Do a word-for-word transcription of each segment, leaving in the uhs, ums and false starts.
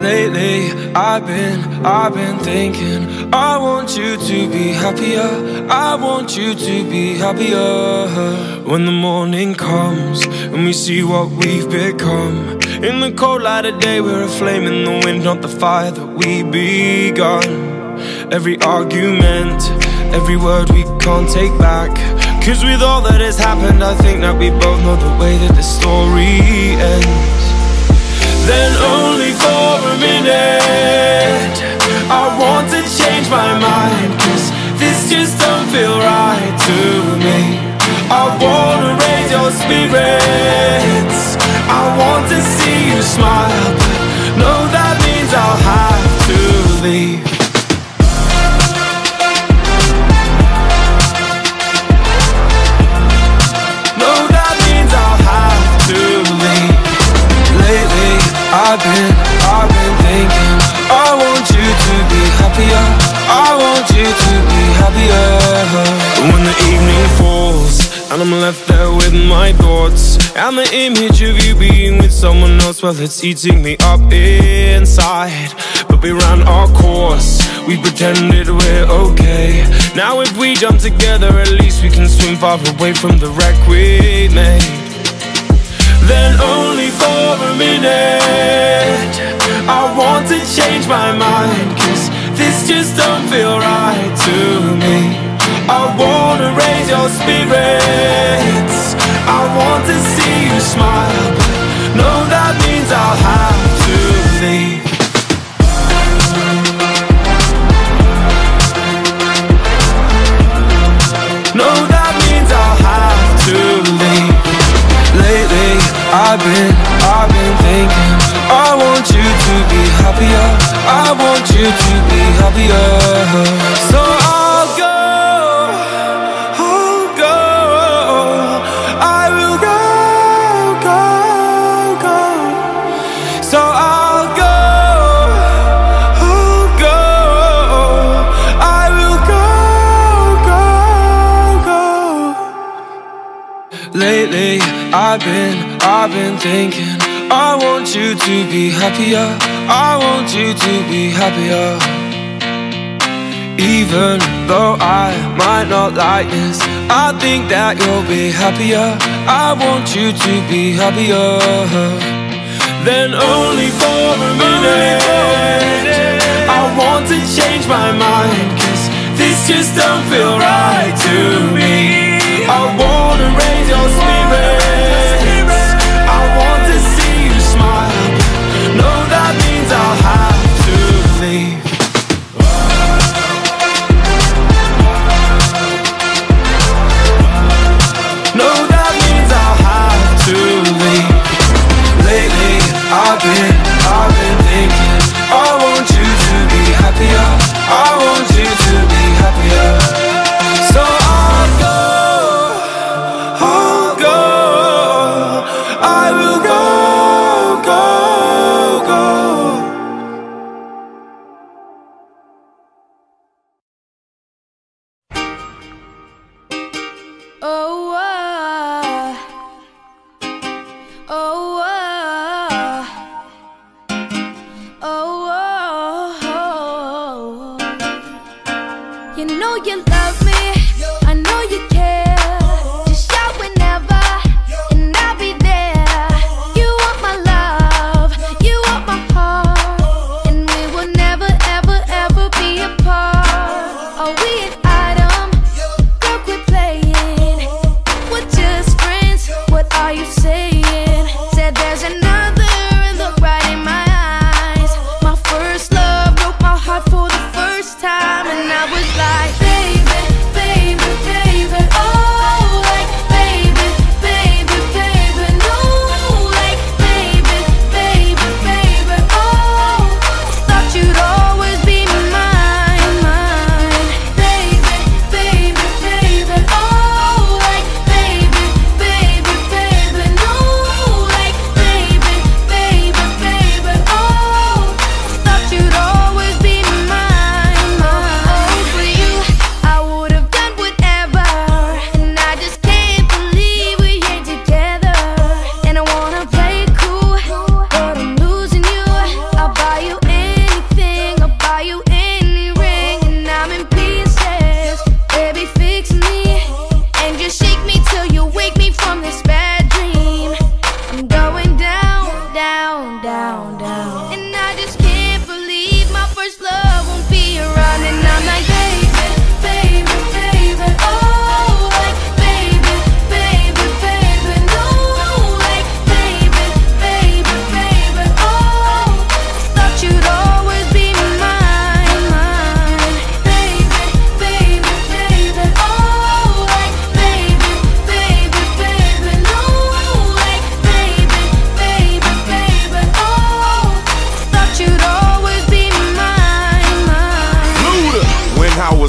Lately, I've been, I've been thinking I want you to be happier, I want you to be happier. When the morning comes and we see what we've become, in the cold light of day we're a flame in the wind, not the fire that we begun. Every argument, every word we can't take back, 'cause with all that has happened I think that we both know the way that the story ends. Then only for a minute I want to change my mind, 'cause this just don't feel right to me. I wanna raise your spirits, I want to see you smile, but no, that means I'll have to leave. No, that means I'll have to leave. Lately, I've been, I've been thinking I want you to be happier, I want you to be happier. When the evening falls and I'm left there with my thoughts, and the image of you being with someone else, well, it's eating me up inside. But we ran our course, we pretended we're okay. Now if we jump together, at least we can swim far away from the wreck we made. Then only for a minute I want to change my mind, 'cause this just don't feel right to me. I wanna raise your spirits, I want to see you smile, but no, that means I'll have to leave. No, that means I'll have to leave. Lately, I've been, I've been thinking I want you to be happier, I want you to be happier. So I'll go, I'll go, I will go, go, go. So I'll go, I'll go, I will go, go, go. Lately, I've been, I've been thinking I want you to be happier, I want you to be happier. Even though I might not like this, I think that you'll be happier, I want you to be happier. Then only for a minute I want to change my mind, 'cause this just don't feel right to me. I wanna raise your spirits, I want to see you smile, no, that means I'll have to leave. No, that means I'll have to leave. Lately, I've been, I've been thinking I want you to be happier, I want you to be happier. So I'll go, I'll go, I will go, go, go. Oh, uh, oh, uh, oh, oh, you know you love me, I know you care. Just shout whenever, and I'll be there. You want my love, you want my heart, and we will never, ever, ever be apart. Are we an item? Girl, quit playing. We're just friends, what are you saying? Said there's another look right in my eyes. My first love broke my heart for the first time, and I was like, baby,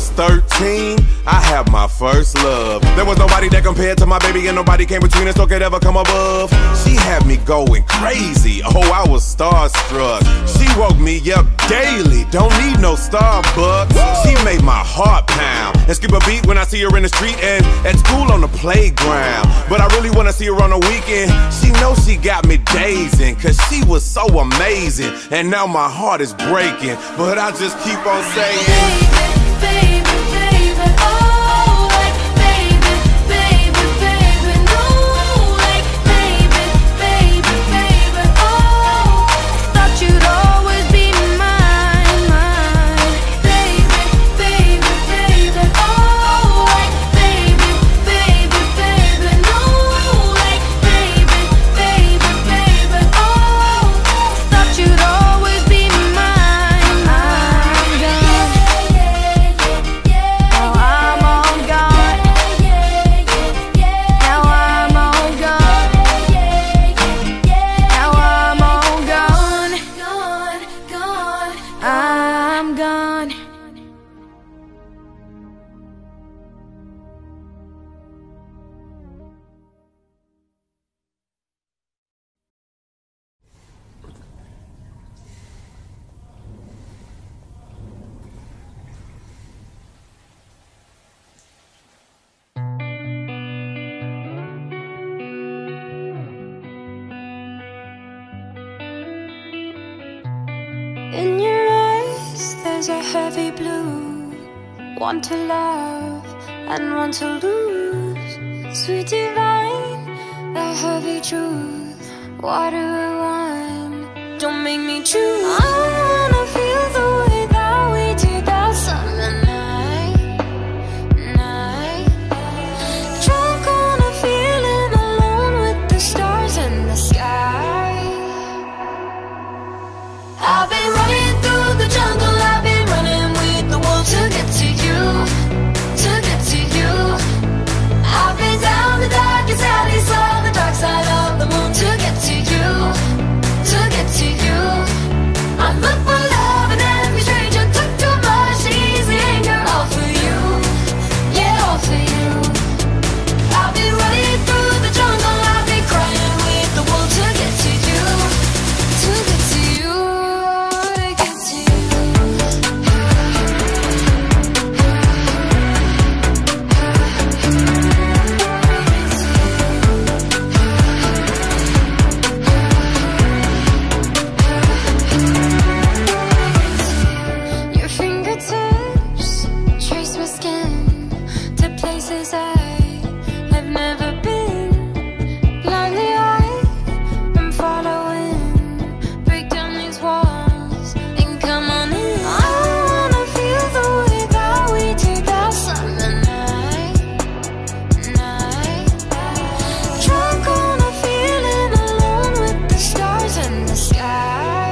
was thirteen, I had my first love. There was nobody that compared to my baby, and nobody came between us or could ever come above. She had me going crazy, oh, I was starstruck. She woke me up daily, don't need no Starbucks. She made my heart pound and skip a beat when I see her in the street and at school on the playground. But I really wanna see her on the weekend. She knows she got me dazing, cause she was so amazing. And now my heart is breaking, but I just keep on saying, baby, baby, baby, oh, like baby, baby, baby, no, like baby, baby, baby, oh, thought you'd always be mine, mine, baby, baby, baby, oh, like baby, baby, baby, no, like baby, baby, baby, oh, thought you'd always be mine, I'm gone. Now I'm all gone. Now I'm all gone. Now I'm all gone. Gone, gone. I'm gone. In your eyes, there's a heavy blue. One to love and one to lose. Sweet divine, the heavy truth. What do I want? Don't make me choose. I wanna feel the way that we did that summer night, night. Drunk on a feeling, alone with the stars in the sky. I've been running through the jungle, I've been running with the wolves to get to you, to get to you. I've been down the darkest alley, saw the dark side of the moon to get to you, to get to you. I'm looking for love and every stranger took too much easy anger, all for you, yeah, all for you. I've been running through the jungle, I've been crying with the wolves to get to you, to get to you. Your fingertips trace my skin to places I have never been. Blindly I am following. Break down these walls and come on in. I wanna feel the way that we did that summer night, night. Drunk on a feeling, alone with the stars in the sky.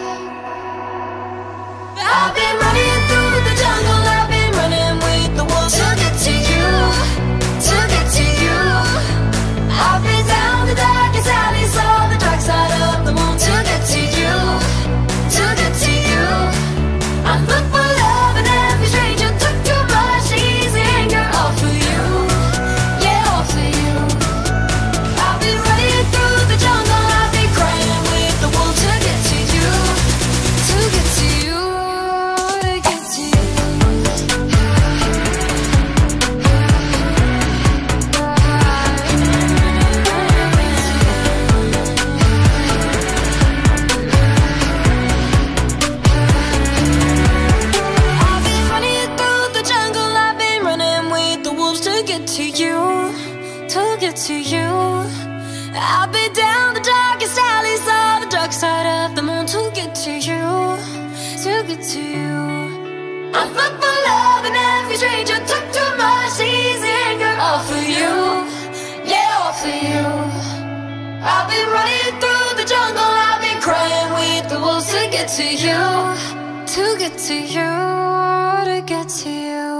I've been running through the jungle, I've been running with the wolves to get to you, to get to you. I've been down the darkest alley, saw the dark side of the moon to get to you, to get to you. I'm looking for love and every stranger took too much easy anger, all for you, yeah, all for you. I've been running through the jungle, I've been crying with the wolves to get to you, to get to you, to get to you. I've been running through the jungle, I've been running with the wolves to get to you, to get to you. I've been down the darkest alley, saw the dark side of the moon to get to you, to get to you. I'm looking for love and every stranger took too much easy anger, all for you, yeah, all for you. I've been running through the jungle, I've been crying with the wolves to get to you, to get to you, to get to you.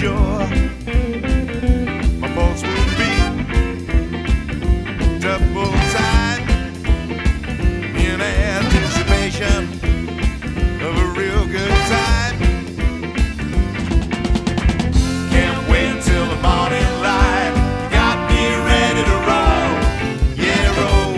sure my pulse will beat double time in anticipation of a real good time. Can't wait till the morning light. You got me ready to roll, yeah, roll.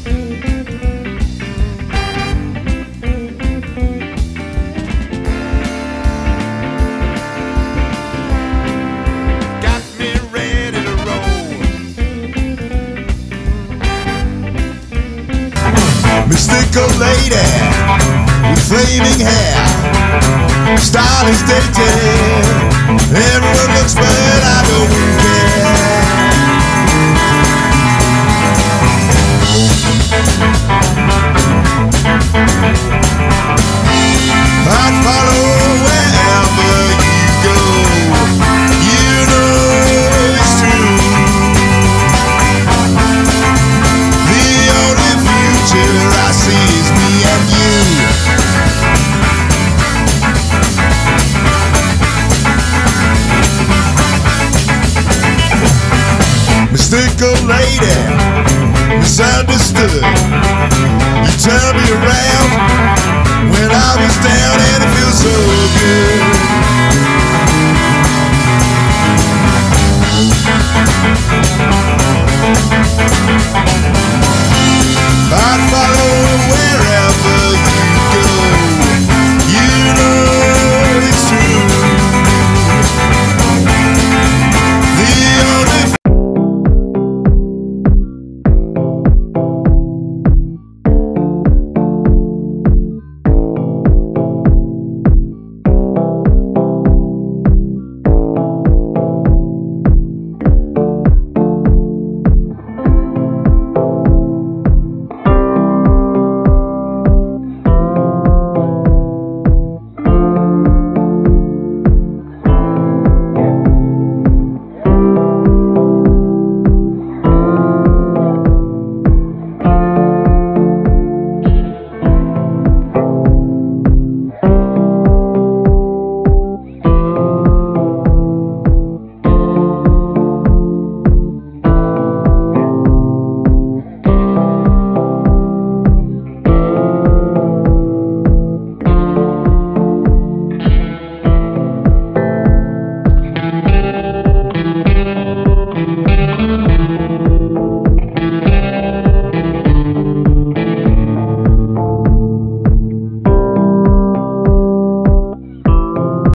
Got me ready to roll. Mystical lady with flaming hair, style is dated. Everyone looks but I don't care. I'd follow wherever you go. You know it's true. The only future I see is me and you. Mystical lady, misunderstood. You turn me around when I was down and it feels so good.